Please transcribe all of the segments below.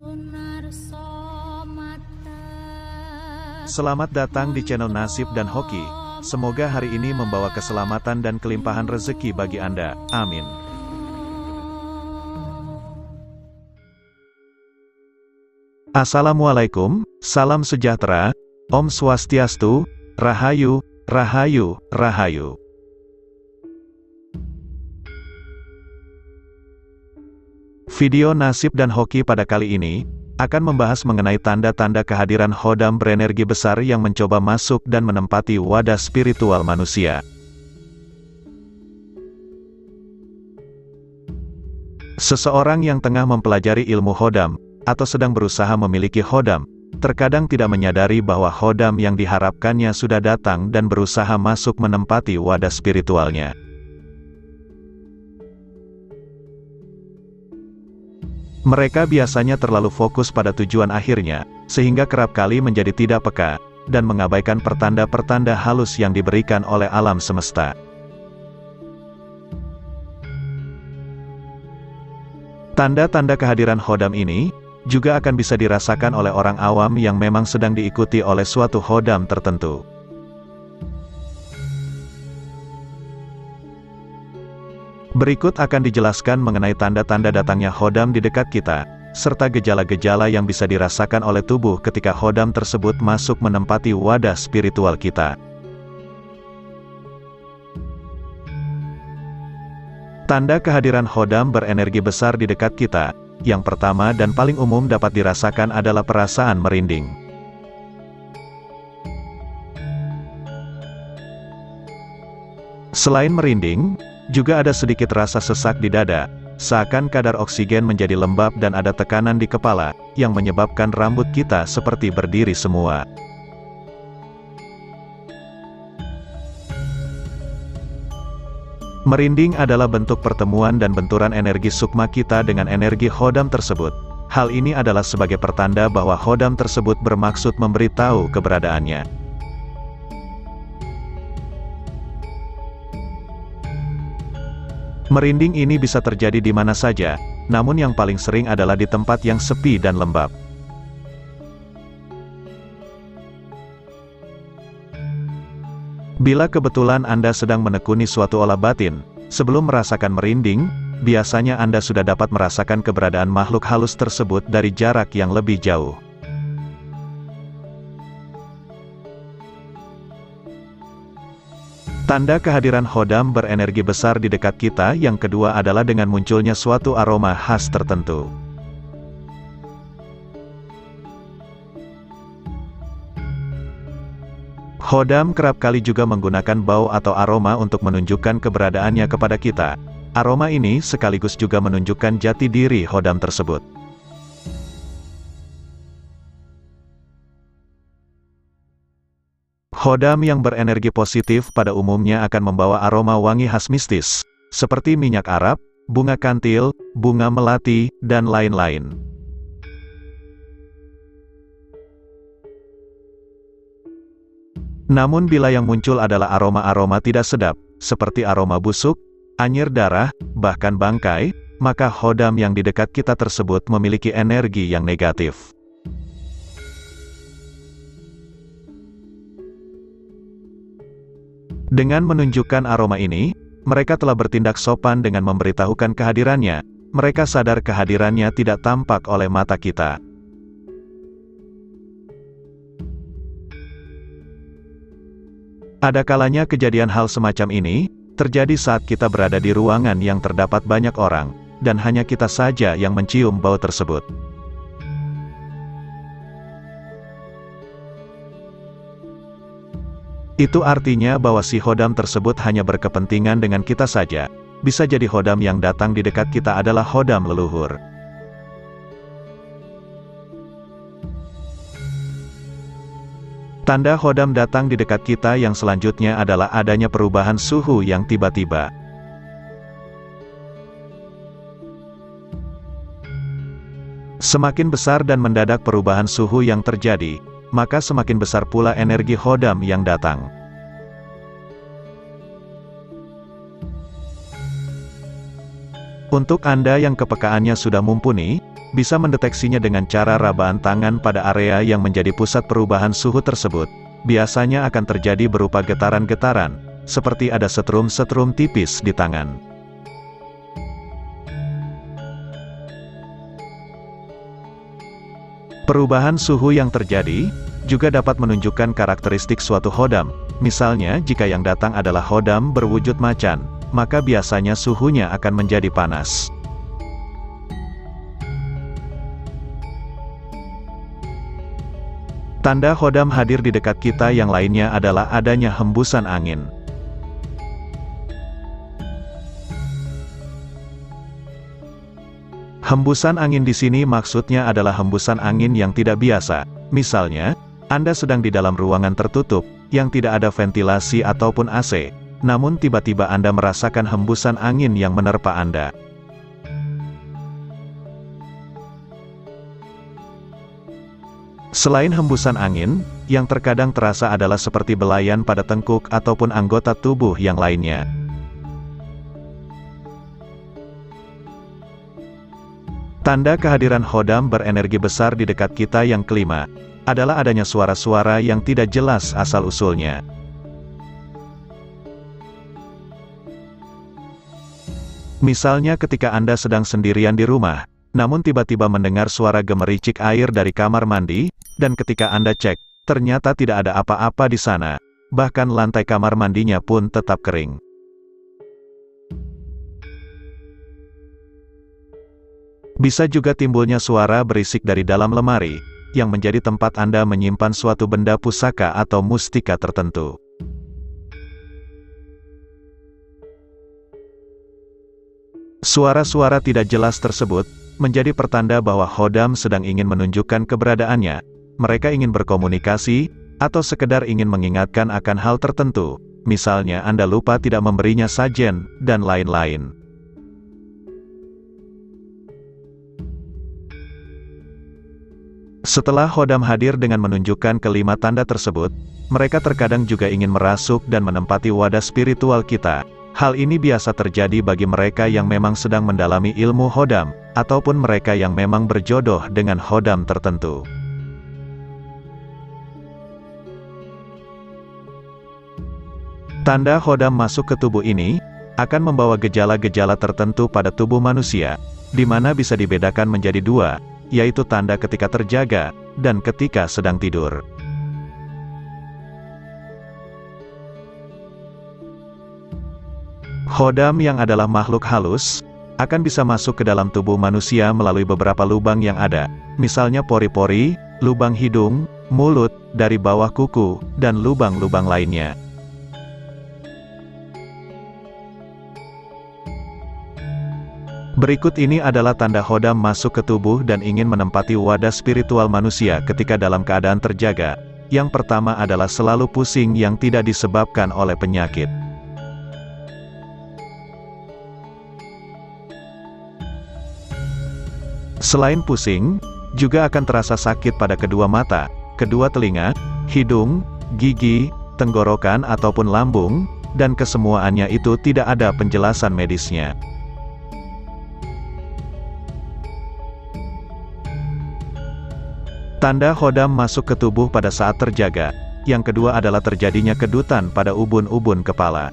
Selamat datang di channel Nasib dan Hoki. Semoga hari ini membawa keselamatan dan kelimpahan rezeki bagi Anda. Amin. Assalamualaikum, salam sejahtera, Om Swastiastu, Rahayu, Rahayu, Rahayu. Video Nasib dan Hoki pada kali ini akan membahas mengenai tanda-tanda kehadiran Khodam berenergi besar yang mencoba masuk dan menempati wadah spiritual manusia. Seseorang yang tengah mempelajari ilmu Khodam, atau sedang berusaha memiliki Khodam, terkadang tidak menyadari bahwa Khodam yang diharapkannya sudah datang dan berusaha masuk menempati wadah spiritualnya. Mereka biasanya terlalu fokus pada tujuan akhirnya, sehingga kerap kali menjadi tidak peka, dan mengabaikan pertanda-pertanda halus yang diberikan oleh alam semesta. Tanda-tanda kehadiran Khodam ini juga akan bisa dirasakan oleh orang awam yang memang sedang diikuti oleh suatu Khodam tertentu. Berikut akan dijelaskan mengenai tanda-tanda datangnya Khodam di dekat kita, serta gejala-gejala yang bisa dirasakan oleh tubuh ketika Khodam tersebut masuk menempati wadah spiritual kita. Tanda kehadiran Khodam berenergi besar di dekat kita, yang pertama dan paling umum dapat dirasakan adalah perasaan merinding. Selain merinding, juga ada sedikit rasa sesak di dada, seakan kadar oksigen menjadi lembab dan ada tekanan di kepala, yang menyebabkan rambut kita seperti berdiri semua. Merinding adalah bentuk pertemuan dan benturan energi sukma kita dengan energi Khodam tersebut. Hal ini adalah sebagai pertanda bahwa Khodam tersebut bermaksud memberitahu keberadaannya. Merinding ini bisa terjadi di mana saja, namun yang paling sering adalah di tempat yang sepi dan lembab. Bila kebetulan Anda sedang menekuni suatu olah batin, sebelum merasakan merinding, biasanya Anda sudah dapat merasakan keberadaan makhluk halus tersebut dari jarak yang lebih jauh. Tanda kehadiran Khodam berenergi besar di dekat kita yang kedua adalah dengan munculnya suatu aroma khas tertentu. Khodam kerap kali juga menggunakan bau atau aroma untuk menunjukkan keberadaannya kepada kita. Aroma ini sekaligus juga menunjukkan jati diri Khodam tersebut. Khodam yang berenergi positif pada umumnya akan membawa aroma wangi khas mistis, seperti minyak Arab, bunga kantil, bunga melati, dan lain-lain. Namun bila yang muncul adalah aroma-aroma tidak sedap, seperti aroma busuk, anyir darah, bahkan bangkai, maka Khodam yang di dekat kita tersebut memiliki energi yang negatif. Dengan menunjukkan aroma ini, mereka telah bertindak sopan dengan memberitahukan kehadirannya. Mereka sadar kehadirannya tidak tampak oleh mata kita. Ada kalanya kejadian hal semacam ini terjadi saat kita berada di ruangan yang terdapat banyak orang, dan hanya kita saja yang mencium bau tersebut. Itu artinya bahwa si Khodam tersebut hanya berkepentingan dengan kita saja. Bisa jadi Khodam yang datang di dekat kita adalah Khodam leluhur. Tanda Khodam datang di dekat kita yang selanjutnya adalah adanya perubahan suhu yang tiba-tiba. Semakin besar dan mendadak perubahan suhu yang terjadi, maka semakin besar pula energi Khodam yang datang. Untuk Anda yang kepekaannya sudah mumpuni, bisa mendeteksinya dengan cara rabaan tangan pada area yang menjadi pusat perubahan suhu tersebut. Biasanya akan terjadi berupa getaran-getaran, seperti ada setrum-setrum tipis di tangan. Perubahan suhu yang terjadi juga dapat menunjukkan karakteristik suatu hodam. Misalnya, jika yang datang adalah hodam berwujud macan, maka biasanya suhunya akan menjadi panas. Tanda hodam hadir di dekat kita yang lainnya adalah adanya hembusan angin. Hembusan angin di sini maksudnya adalah hembusan angin yang tidak biasa. Misalnya, Anda sedang di dalam ruangan tertutup, yang tidak ada ventilasi ataupun AC, namun tiba-tiba Anda merasakan hembusan angin yang menerpa Anda. Selain hembusan angin, yang terkadang terasa adalah seperti belayan pada tengkuk ataupun anggota tubuh yang lainnya. Tanda kehadiran hodam berenergi besar di dekat kita yang kelima, adalah adanya suara-suara yang tidak jelas asal-usulnya. Misalnya ketika Anda sedang sendirian di rumah, namun tiba-tiba mendengar suara gemericik air dari kamar mandi, dan ketika Anda cek, ternyata tidak ada apa-apa di sana, bahkan lantai kamar mandinya pun tetap kering. Bisa juga timbulnya suara berisik dari dalam lemari, yang menjadi tempat Anda menyimpan suatu benda pusaka atau mustika tertentu. Suara-suara tidak jelas tersebut menjadi pertanda bahwa hodam sedang ingin menunjukkan keberadaannya. Mereka ingin berkomunikasi, atau sekedar ingin mengingatkan akan hal tertentu. Misalnya Anda lupa tidak memberinya sajen, dan lain-lain. Setelah hodam hadir dengan menunjukkan kelima tanda tersebut, mereka terkadang juga ingin merasuk dan menempati wadah spiritual kita. Hal ini biasa terjadi bagi mereka yang memang sedang mendalami ilmu hodam, ataupun mereka yang memang berjodoh dengan hodam tertentu. Tanda hodam masuk ke tubuh ini, akan membawa gejala-gejala tertentu pada tubuh manusia, di mana bisa dibedakan menjadi dua, yaitu tanda ketika terjaga, dan ketika sedang tidur. Hodam yang adalah makhluk halus, akan bisa masuk ke dalam tubuh manusia melalui beberapa lubang yang ada, misalnya pori-pori, lubang hidung, mulut, dari bawah kuku, dan lubang-lubang lainnya. Berikut ini adalah tanda hodam masuk ke tubuh dan ingin menempati wadah spiritual manusia ketika dalam keadaan terjaga. Yang pertama adalah selalu pusing yang tidak disebabkan oleh penyakit. Selain pusing, juga akan terasa sakit pada kedua mata, kedua telinga, hidung, gigi, tenggorokan ataupun lambung, dan kesemuaannya itu tidak ada penjelasan medisnya. Tanda hodam masuk ke tubuh pada saat terjaga. Yang kedua adalah terjadinya kedutan pada ubun-ubun kepala.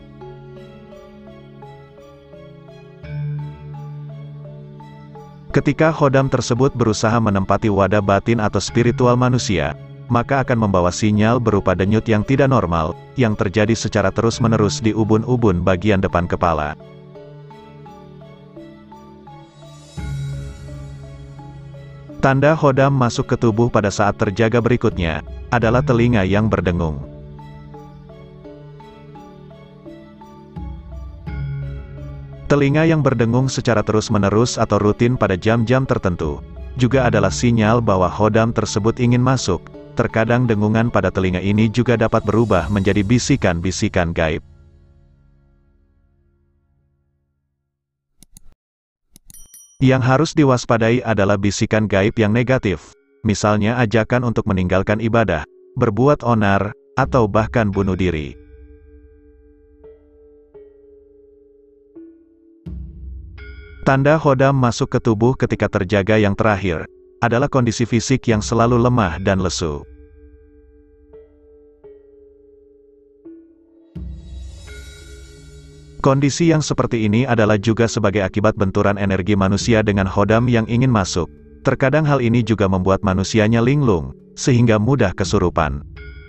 Ketika hodam tersebut berusaha menempati wadah batin atau spiritual manusia, maka akan membawa sinyal berupa denyut yang tidak normal, yang terjadi secara terus-menerus di ubun-ubun bagian depan kepala. Tanda hodam masuk ke tubuh pada saat terjaga berikutnya, adalah telinga yang berdengung. Telinga yang berdengung secara terus-menerus atau rutin pada jam-jam tertentu, juga adalah sinyal bahwa hodam tersebut ingin masuk. Terkadang dengungan pada telinga ini juga dapat berubah menjadi bisikan-bisikan gaib. Yang harus diwaspadai adalah bisikan gaib yang negatif, misalnya ajakan untuk meninggalkan ibadah, berbuat onar, atau bahkan bunuh diri. Tanda Khodam masuk ke tubuh ketika terjaga yang terakhir, adalah kondisi fisik yang selalu lemah dan lesu. Kondisi yang seperti ini adalah juga sebagai akibat benturan energi manusia dengan Khodam yang ingin masuk. Terkadang hal ini juga membuat manusianya linglung, sehingga mudah kesurupan.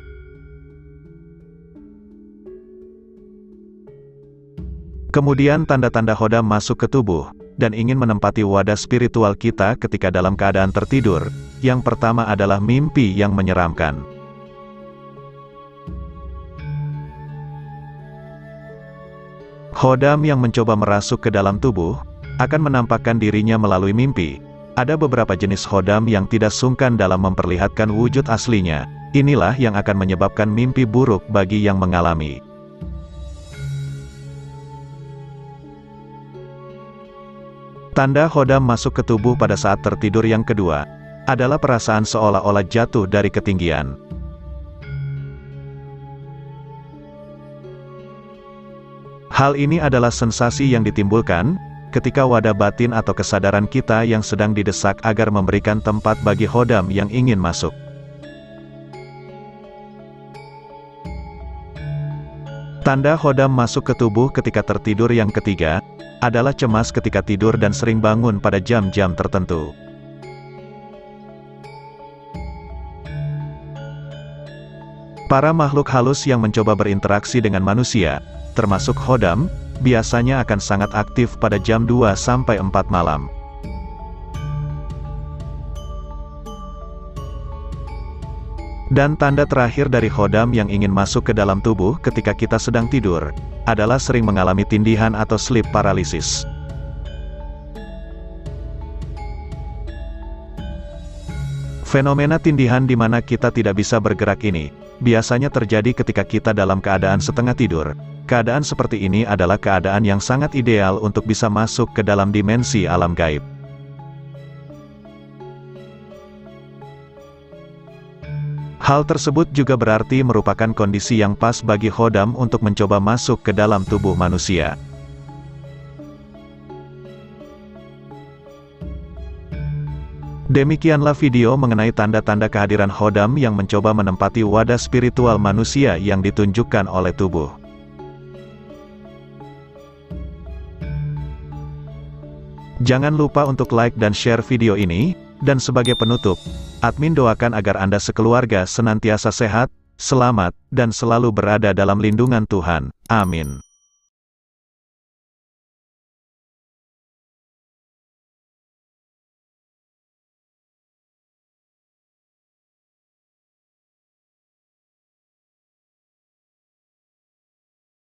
Kemudian tanda-tanda Khodam masuk ke tubuh, dan ingin menempati wadah spiritual kita ketika dalam keadaan tertidur. Yang pertama adalah mimpi yang menyeramkan. Khodam yang mencoba merasuk ke dalam tubuh, akan menampakkan dirinya melalui mimpi. Ada beberapa jenis Khodam yang tidak sungkan dalam memperlihatkan wujud aslinya. Inilah yang akan menyebabkan mimpi buruk bagi yang mengalami. Tanda Khodam masuk ke tubuh pada saat tertidur yang kedua, adalah perasaan seolah-olah jatuh dari ketinggian. Hal ini adalah sensasi yang ditimbulkan ketika wadah batin atau kesadaran kita yang sedang didesak agar memberikan tempat bagi Khodam yang ingin masuk. Tanda Khodam masuk ke tubuh ketika tertidur yang ketiga, adalah cemas ketika tidur dan sering bangun pada jam-jam tertentu. Para makhluk halus yang mencoba berinteraksi dengan manusia, termasuk Khodam, biasanya akan sangat aktif pada jam 2-4 malam. Dan tanda terakhir dari Khodam yang ingin masuk ke dalam tubuh ketika kita sedang tidur, adalah sering mengalami tindihan atau sleep paralysis. Fenomena tindihan di mana kita tidak bisa bergerak ini, biasanya terjadi ketika kita dalam keadaan setengah tidur. Keadaan seperti ini adalah keadaan yang sangat ideal untuk bisa masuk ke dalam dimensi alam gaib. Hal tersebut juga berarti merupakan kondisi yang pas bagi Khodam untuk mencoba masuk ke dalam tubuh manusia. Demikianlah video mengenai tanda-tanda kehadiran Khodam yang mencoba menempati wadah spiritual manusia yang ditunjukkan oleh tubuh. Jangan lupa untuk like dan share video ini, dan sebagai penutup, admin doakan agar Anda sekeluarga senantiasa sehat, selamat, dan selalu berada dalam lindungan Tuhan. Amin.